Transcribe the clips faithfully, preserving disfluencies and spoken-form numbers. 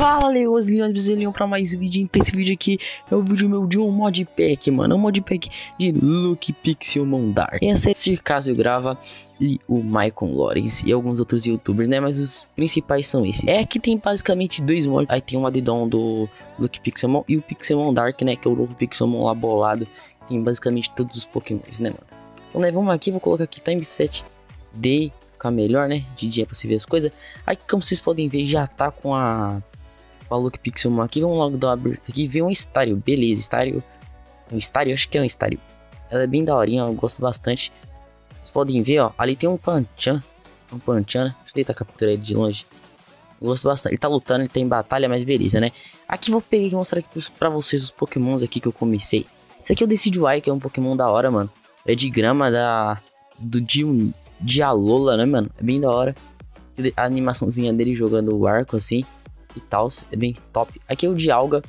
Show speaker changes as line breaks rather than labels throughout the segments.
Fala, leões, leões, bezerrinhos, pra mais um vídeo. Então esse vídeo aqui é o vídeo meu de um modpack, mano. Um modpack de Lucky Pixelmon Dark. Essa é Circásio Grava e o Maicon Lawrence e alguns outros youtubers, né? Mas os principais são esses. É que tem basicamente dois mods. Aí tem um addon do Lucky Pixelmon e o Pixelmon Dark, né? Que é o novo Pixelmon lá bolado. Tem basicamente todos os pokémons, né, mano? Então, né, vamos aqui, vou colocar aqui Time Set D. Ficar melhor, né? De dia pra você ver as coisas. Aí, como vocês podem ver, já tá com a, com a Lucky Pixelmon aqui. Vamos logo dar uma aberta aqui. Ver um Staryu. Beleza, Staryu. É um Staryu? Acho que é um Staryu. Ela é bem daorinha, eu gosto bastante. Vocês podem ver, ó. Ali tem um Pancham. Um Pancham, né? Deixa eu tentar capturar ele de longe. Eu gosto bastante. Ele tá lutando, ele tá em batalha, mas beleza, né? Aqui vou pegar e mostrar aqui pra vocês os pokémons aqui que eu comecei. Esse aqui é o Decidueye, que é um pokémon da hora, mano. É de grama da... Do Dium... de Alola, né, mano? É bem da hora. A animaçãozinha dele jogando o arco assim e tal, é bem top. Aqui é o Dialga,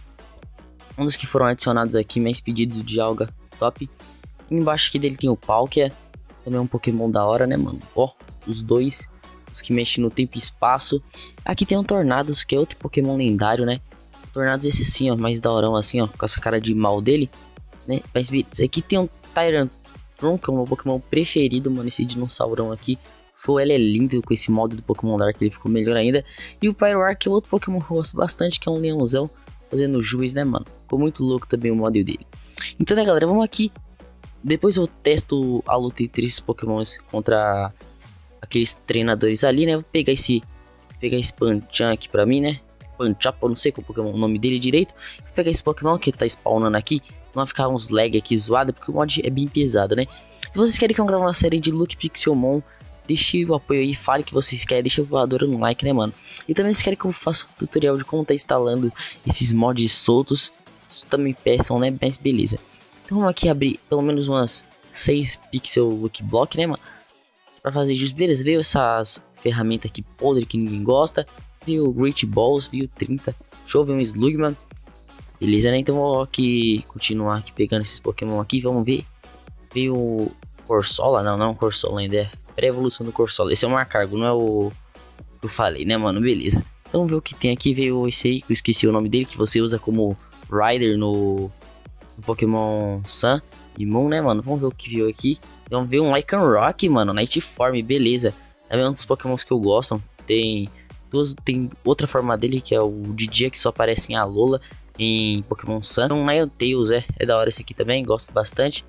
um dos que foram adicionados aqui, mais pedidos, o Dialga, top. E embaixo aqui dele tem o Palkia, também é um Pokémon da hora, né, mano? Ó, os dois, os que mexem no tempo e espaço. Aqui tem o Tornados, que é outro Pokémon lendário, né? Tornados esse sim, ó, mais daorão assim, ó, com essa cara de mal dele, né? Mas esse aqui tem um Tyrantrum, que é o meu Pokémon preferido, mano, esse dinossaurão aqui. Show, ele é lindo com esse modo do Pokémon Dark, ele ficou melhor ainda. E o Pyroar, que é outro Pokémon que eu gosto bastante, que é um leãozão, fazendo juiz, né, mano? Ficou muito louco também o modelo dele. Então, né, galera, vamos aqui. Depois eu testo a luta entre esses Pokémons contra aqueles treinadores ali, né? Vou pegar esse, pegar esse Pancham aqui pra mim, né? Pancham, eu não sei qual Pokémon, o nome dele direito. Vou pegar esse Pokémon que tá spawnando aqui. Não vai ficar uns lag aqui zoado, porque o mod é bem pesado, né? Se vocês querem que eu grave uma série de Lucky Pixelmon, deixe o apoio aí, fale que vocês querem, deixa o voador no like, né, mano? E também se querem que eu faça um tutorial de como tá instalando esses mods soltos, também peçam, né? Mas beleza. Então vamos aqui abrir pelo menos umas seis pixel Lucky Block, né, mano? Pra fazer jus, beleza. Veio essas ferramentas aqui podre que ninguém gosta. Veio o Great Balls, veio trinta. Show, veio um Slugman. Beleza, né? Então vou aqui continuar aqui pegando esses Pokémon aqui. Vamos ver. Veio o Corsola. Não, não é um Corsola ainda. É pré-evolução do Corsola. Esse é o Marcargo, não é o que eu falei, né, mano? Beleza. Então vamos ver o que tem aqui. Veio esse aí, que eu esqueci o nome dele, que você usa como Rider no, no Pokémon Sun e Moon, né, mano? Vamos ver o que veio aqui. Vamos ver um Lycanroc, mano. Nightform, beleza. É um dos Pokémons que eu gosto. Tem duas, tem outra forma dele, que é o de dia, que só aparece em Alola. Em Pokémon Sun, um Ninetales, é, é da hora esse aqui também, gosto bastante.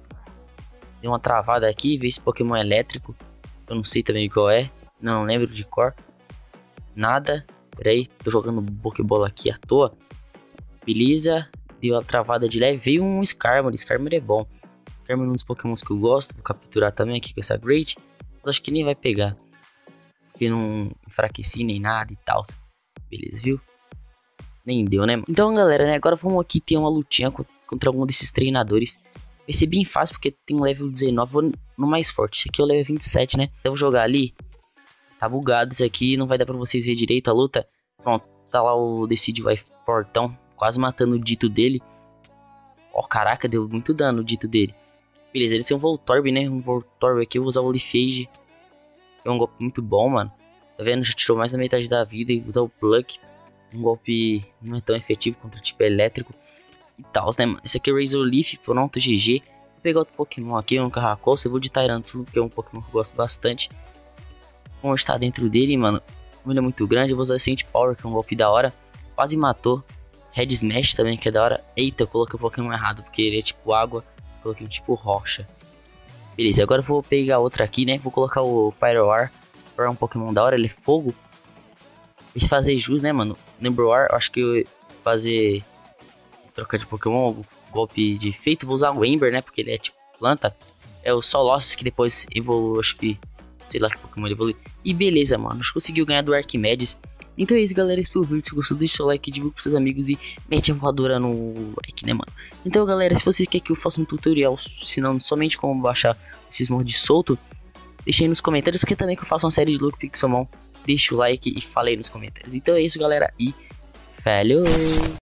Deu uma travada aqui, ver esse Pokémon elétrico, eu não sei também qual é, não lembro de cor, nada. Pera aí, tô jogando Pokébola aqui à toa. Beleza, deu uma travada de leve, veio um Skarmory, Skarmory é bom. Skarmory é um dos Pokémons que eu gosto, vou capturar também aqui com essa Great. Mas acho que nem vai pegar, porque não enfraqueci nem nada e tal. Beleza, viu? Nem deu, né? Então, galera, né? Agora vamos aqui ter uma lutinha contra algum desses treinadores. Vai ser bem fácil, porque tem um level dezenove. Vou no mais forte. Esse aqui é o level vinte e sete, né? Eu vou jogar ali. Tá bugado isso aqui. Não vai dar pra vocês verem direito a luta. Pronto. Tá lá o Decidueye fortão. Quase matando o dito dele. Ó, oh, caraca. Deu muito dano o dito dele. Beleza, ele tem um Voltorb, né? Um Voltorb aqui. Eu vou usar o Leafage. É um golpe muito bom, mano. Tá vendo? Já tirou mais da metade da vida. E vou dar o Pluck. Um golpe não é tão efetivo contra o tipo elétrico e tal, né, mano? Esse aqui é o Razor Leaf, pronto, G G. Vou pegar outro Pokémon aqui, um Carracosta. Eu vou de Tyrantrum, que é um Pokémon que eu gosto bastante. Vamos estar dentro dele, mano. Como ele é muito grande, eu vou usar Saint Power, que é um golpe da hora. Quase matou. Red Smash também, que é da hora. Eita, eu coloquei o Pokémon errado, porque ele é tipo água. Coloquei um tipo rocha. Beleza, agora eu vou pegar outra aqui, né? Vou colocar o Pyroar. Pyroar é um Pokémon da hora, ele é fogo. E fazer jus, né, mano? Lembro War, acho que eu fazer trocar de Pokémon, golpe de efeito, vou usar o Ember, né? Porque ele é tipo planta. É o Solosis que depois evolui, acho que sei lá que Pokémon ele evolui. E beleza, mano, acho que conseguiu ganhar do Arquimedes. Então é isso, galera, esse foi o vídeo. Se gostou, deixa o like, divulga pros seus amigos e mete a voadora no like, né, mano? Então, galera, se vocês querem que eu faça um tutorial, se não somente como baixar esses mods solto, deixa aí nos comentários. Que também que eu faça uma série de Lucky Pixelmon. Deixa o like e fala aí nos comentários. Então é isso, galera, e falou!